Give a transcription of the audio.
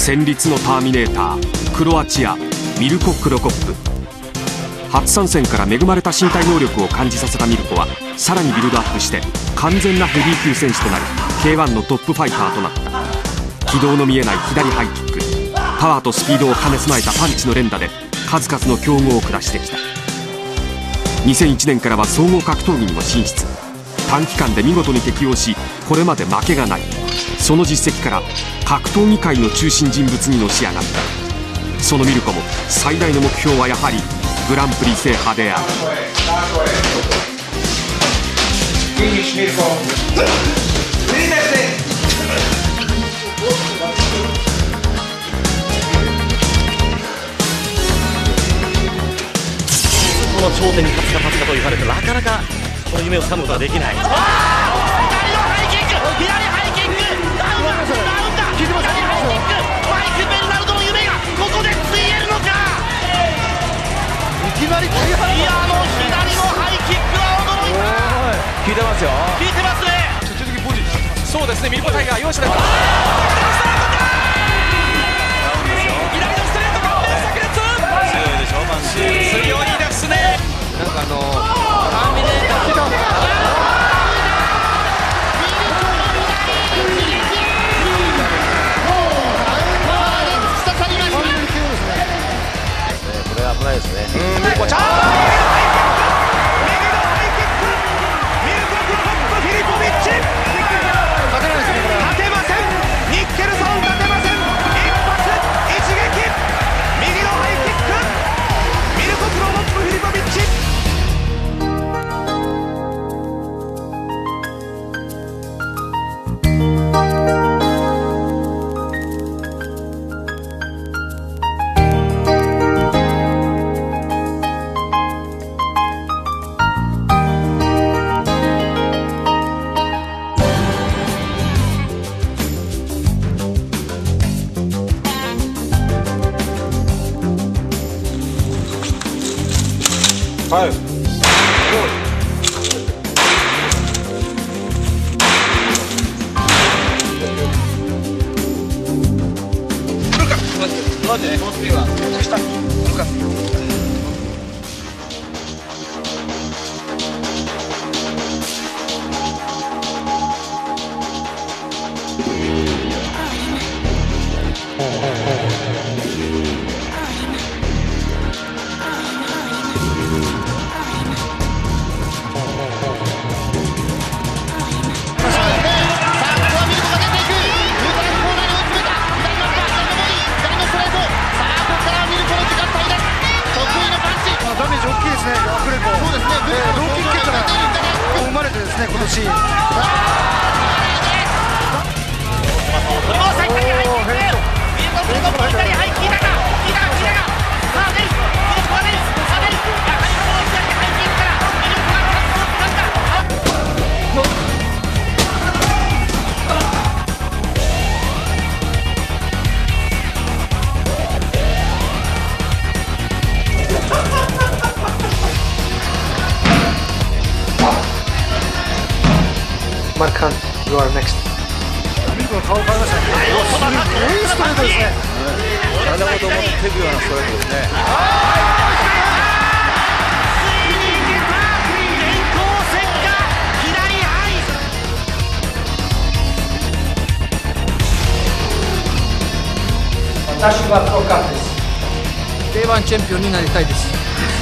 戦慄のターミネータークロアチアミルコ・クロコップ。初参戦から恵まれた身体能力を感じさせたミルコはさらにビルドアップして完全なヘビー級選手となる K1 のトップファイターとなった。軌道の見えない左ハイキック、パワーとスピードを兼ね備えたパンチの連打で数々の強豪を下してきた。2001年からは総合格闘技にも進出。短期間で見事に適応し、これまで負けがない。その実績から格闘技界の中心人物にのし上がった。そのミルコも最大の目標はやはりグランプリ制覇である。 この頂点に立つか立つかと言われてなかなかこの夢をつかむことができない。左ハイキック、左ハイキック、ダウンだ、左ハイキック、マイク・ベルナルドの夢がここでついえるのか。いきなりいや、あの左のハイキックは驚いた。効いてますよ。効いてますね。徹底的にポジそうですね。ミルコタイガー容赦ない。左のストレート顔面炸裂。強いでしょ、マンシー。強いですね。なんかターミネーターこれは危ないですね。ミルコちゃん。右のハイキック。ミルコ・クロコップ・フィリポビッチ。勝てないですね。勝てません。ニッケルソン勝てません。一発一撃。右のハイキック。ミルコ・クロコップ・フィリポビッチ。はい。待ってね、このスピンは下来るか。今年。取り戻さい、左ハイキック。ミルコ・クロコップ左ハイキックだが、さあ出る。ミルコが出る。さあ出る。やはりこの左ハイキックからミルコがチャンスをつかんだ。 マルカン、you are next。ミルコの顔を変えましたね。すごいストレートですね。体ごと持っていくようなストレートですね。 ついに出た電光石火左ハイ。 私はプロカップです。K1 チャンピオンになりたいです。